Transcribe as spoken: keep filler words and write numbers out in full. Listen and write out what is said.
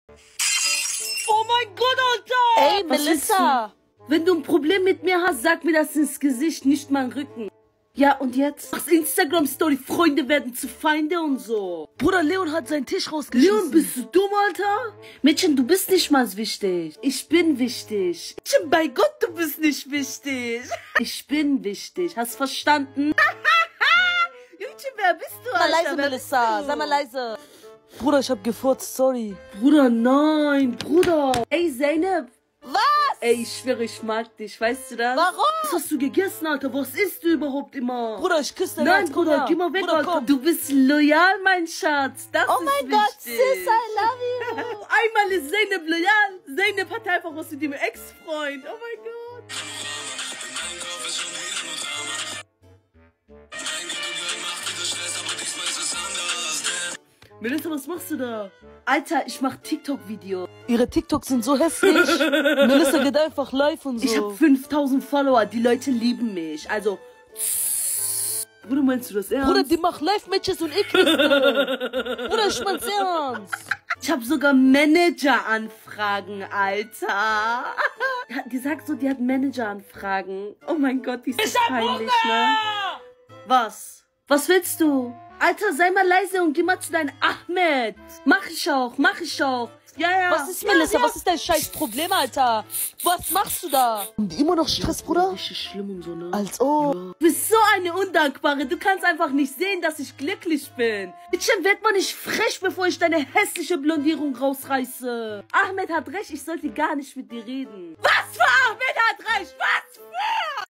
Oh mein Gott, Alter! Ey, Melissa! Wenn du ein Problem mit mir hast, sag mir das ins Gesicht, nicht mal Rücken. Ja, und jetzt? Machst Instagram-Story, Freunde werden zu Feinde und so. Bruder, Leon hat seinen Tisch rausgeschissen. Leon, bist du dumm, Alter? Mädchen, du bist nicht mal wichtig. Ich bin wichtig. Mädchen, bei Gott, du bist nicht wichtig. Ich bin wichtig. Hast verstanden? Mädchen, wer bist du, Alter? Sei mal leise, Melissa. Sei mal leise. Bruder, ich hab gefurzt, sorry. Bruder, nein, Bruder. Ey, Zeynep. Was? Ey, ich schwöre, ich mag dich, weißt du das? Warum? Was hast du gegessen, Alter? Was isst du überhaupt immer? Bruder, ich küsse dein Nein, Herz, Bruder, komm geh mal weg, Bruder, Alter. komm. Du bist loyal, mein Schatz. Das Oh ist mein Gott, sis, wichtig. I love you. Einmal ist Zeynep loyal. Zeynep hat einfach was mit dem Ex-Freund. Oh mein Gott. Melissa, was machst du da? Alter, ich mach TikTok-Video. Ihre TikToks sind so hässlich. Melissa geht einfach live und so. Ich hab fünftausend Follower. Die Leute lieben mich. Also... Bruder, meinst du das ernst? Bruder, die macht Live-Matches und ich küsse. Bruder, ich mein's ernst. Ich hab sogar Manager-Anfragen, Alter. Die sagt so, die hat Manager-Anfragen. Oh mein Gott, die ist so peinlich, ne? Was? Was willst du? Alter, sei mal leise und geh mal zu deinem Ahmed. Mach ich auch, mach ich auch. Ja, ja. Was ist, ja, Melissa? ja. Was ist dein scheiß Problem, Alter? Was machst du da? Und immer noch Stress, Bruder? Richtig schlimm und so, ne? Als ob. Du bist so eine Undankbare. Du kannst einfach nicht sehen, dass ich glücklich bin. Mädchen, werd mal nicht frech, bevor ich deine hässliche Blondierung rausreiße. Ahmed hat recht, ich sollte gar nicht mit dir reden. Was für Ahmed hat recht? Was für?